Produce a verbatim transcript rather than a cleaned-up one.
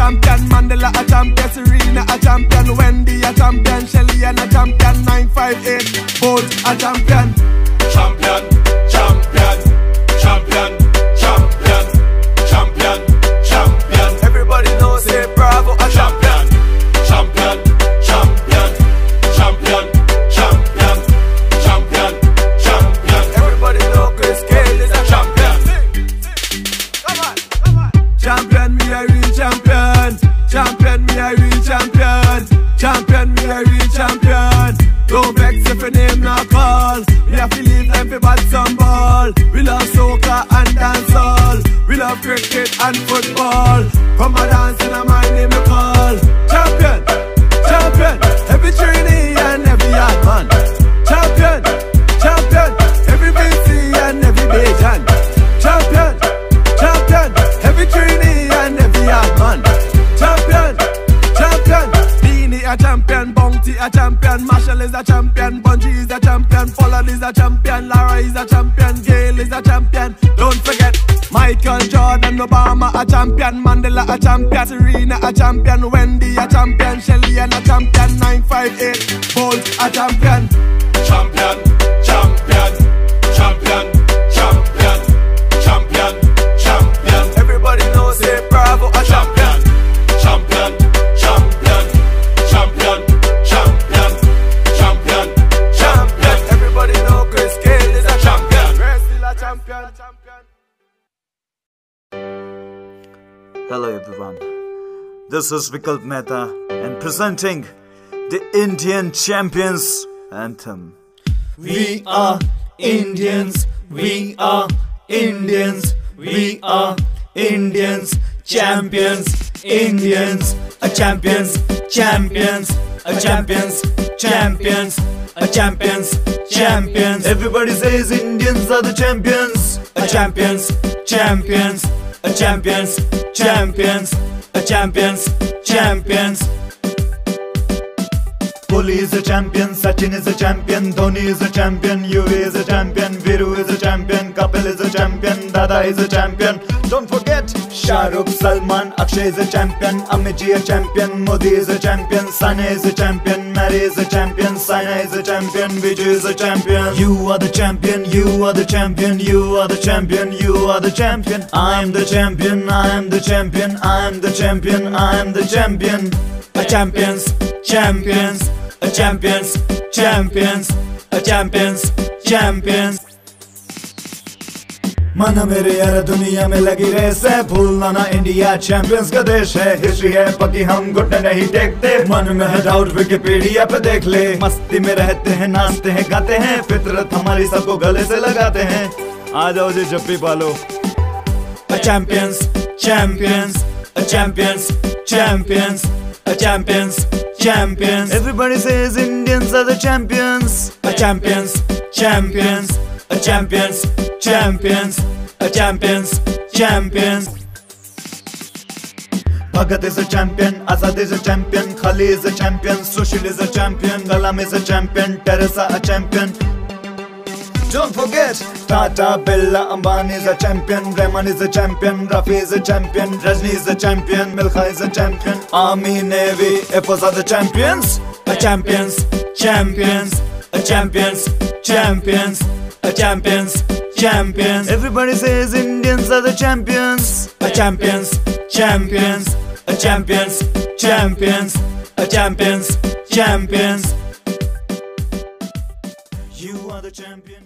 champion, Mandela a champion, Serena a champion, Wendy a champion, Shelly and a champion, nine five eight, Bolt a champion. Champion, champion, champion, champion, champion, champion. Everybody knows say Bravo a champion. Champion, champion, champion, champion, champion, champion. Everybody know Chris Cale is a champion. Come on, come on. Champion, me a real champion. Champion, me a real champion. Champion, me a real champion. Don't vex if your name not call. We have to leave everybody some ball. We love soccer and dancehall. We love cricket and football. Come a dance and a man name we call. Champion, champion, every trainee and every yard man. Champion, champion, every B C and every Bajan. Champion, champion, every trainee and every yard man. Champion, champion, Beanie a champion, Bounty a champion, Marshall is a champion, Bungie is a champion, Pollard is a champion, Lara is a champion, Gale is a champion. Don't forget Michael Jordan, Obama a champion, Mandela a champion, Serena a champion, Wendy a champion, Shelly and a champion, nine five eight, Bolt a champion. Champion, champion, champion, champion, champion, champion. Everybody knows say Bravo a champion. Champion, champion, champion, champion, champion, champion. Everybody know Chris Cale is a champion. We're still a champion. Hello everyone, this is Vikalp Mehta and presenting the Indian Champions Anthem. We are Indians, we are Indians, we are Indians, champions, Indians, a champions, champions, a champions, champions, a champions, champions. Everybody says Indians are the champions. A champions, champions, a champions, champions, a champions, champions. Kohli is a champion, Sachin is a champion, Dhoni is a champion, Yuvi is a champion, Viru is a champion, Kapil is a champion, Dada is a champion. Don't forget Shah Rukh, Salman, Akshay is a champion, Amit ji a champion, Modi is a champion, Sane is a champion, Mary is a champion, Saina is a champion, Vijay is a champion. You are the champion, you are the champion, you are the champion, you are the champion. I am the champion, I am the champion, I am the champion, I am the champion. A champions, champions, a champions, champions, a champions, champions. मन मेरे यार दुनिया में लगी race है, भूलना ना India champions का देश है। हिस्ट्री है पक्की, हम घुटने नहीं टेकते, मन में है डाउट विकिपीडिया पे देख ले। मस्ती में रहते हैं, नाचते हैं, गाते हैं, फितरत हमारी सबको गले से लगाते हैं। आ जाओ जी जप्पी पालो। A champions, champions, a champions, champions, a champions, champions. Everybody says Indians are the champions. A champions, champions, a champions, champions, a champions, champions. Bhagat is a champion, Azad is a champion, Khali is a champion, Sushil is a champion, Galam is a champion, Teresa a champion. Don't forget Tata, Birla, Ambani is a champion, Rahman is a champion, Rafi is a champion, Rajni is a champion, Milkha is a champion, Army, Navy, Air Force are the champions. A champions, champions, a champions, champions, a champions, champions. Everybody says Indians are the champions. A champions, champions, a champions, champions, a champions, champions. You are the champion.